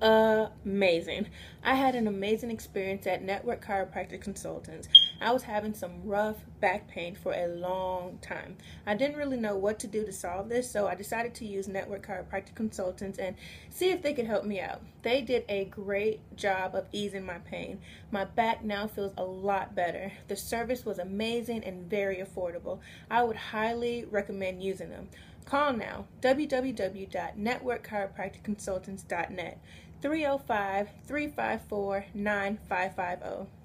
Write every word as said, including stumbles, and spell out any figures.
amazing. I had an amazing experience at Network Chiropractic Consultants. I was having some rough back pain for a long time. I didn't really know what to do to solve this, so I decided to use Network Chiropractic Consultants and see if they could help me out. They did a great job of easing my pain. My back now feels a lot better. The service was amazing and very affordable. I would highly recommend using them. Call now, w w w dot network chiropractic consultants dot net, three oh five, three five four, nine five five zero.